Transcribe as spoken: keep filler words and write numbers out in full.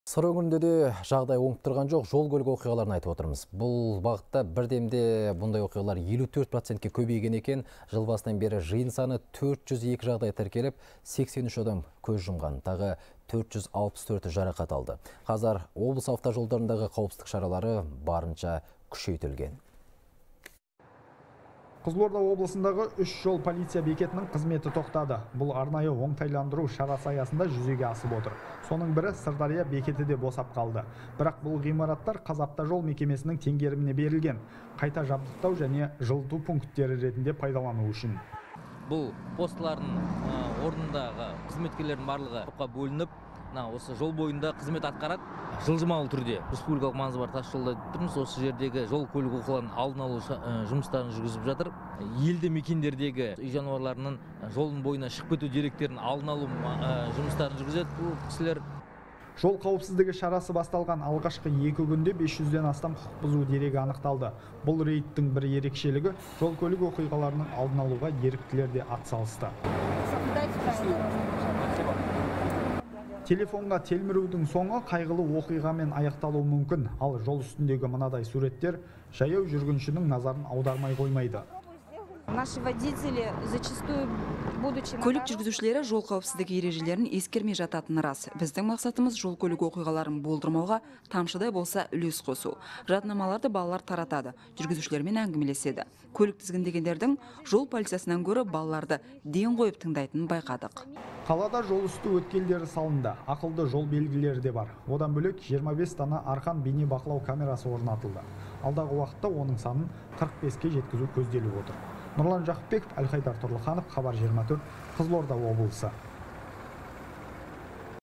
Сыр өңірінде де жағдай оңып тұрған жоқ, жол көлік оқиғаларын айтып отырмыз. Бұл бағытта бірдемде бұндай оқиғалар елу төрт процентке көбейген екен. Жыл басынан бері жиын саны төрт жүз екі жағдай тіркеліп, сексен үш адам көз жұмған. Тағы төрт жүз алпыс төрті жарақат алды. Қазір облыс автожолдарындағы қауіпсіздік шаралары барынша күшейтілген. Қызылорда облысындағы үш жол полиция бекетінің қызметі тоқтады. Бұл арнайы оңтайландыру шарасы аясында жүзеге асып отыр. Соның бірі Сырдария бекеті де босап қалды. Бірақ бұл ғимараттар Қазавтожол мекемесінің теңгеріміне берілген. Қайта жабдықтау және жылыту пункттері ретінде пайдалану үшін. Бұл постылардың орнындағы қызметкерлердің барлығы топқа бөлініп, осы жол бойында қызмет атқарады. Жылжымалы түрде республикалық маңызы бар тас жолда тұрмыз. Осы жердегі жол көлік оқиғаларын алдын алу жұмыстарын жүргізіп жатыр. Елді мекендердегі үй жануарларының жолын бойына шығып кету деректерін алдын алу жұмыстарын жүргізеді. Бұл кісілер жол қауіпсіздігі шарасы басталған алғашқы екі күнде бес жүзден астам құқық бұзу дерегі анықталды. Бұл рейдтің бір ерекшелігі жол көлік оқиғаларының алдын алуға еріктілер де атсалысты. Телефонға телмірудің соңы қайғылы оқиғамен аяқталуы мүмкін. Ал жол үстіндегі мынадай суреттер жаяу жүргіншінің назарын аудармай қоймайды. Көлік жүргізушілері жол қауіпсіздігі ережелерін ескермей жататыны рас. Біздің мақсатымыз жол көлік оқиғаларын болдырмауға тамшыдай болса үлес қосу. Жаднамаларды балалар таратады, жүргізушілермен әңгімелеседі. Көлік тізгіндегендердің жол полициясынан гөрі балаларды ден қойып тыңдайтынын байқадық. Қалада жол үсті өткелдері салынды, ақылды жол белгілері де бар. Одан бөлек жиырма бес дана арқан бейне бақылау камерасы орнатылды. Алдағы уақытта оның санын қырық беске жеткізу көзделіп отыр. Нұрлан Жақыпбеков, Әлхайдар Тұрлыханов, Хабар жиырма төрт, Қызылорда облысы.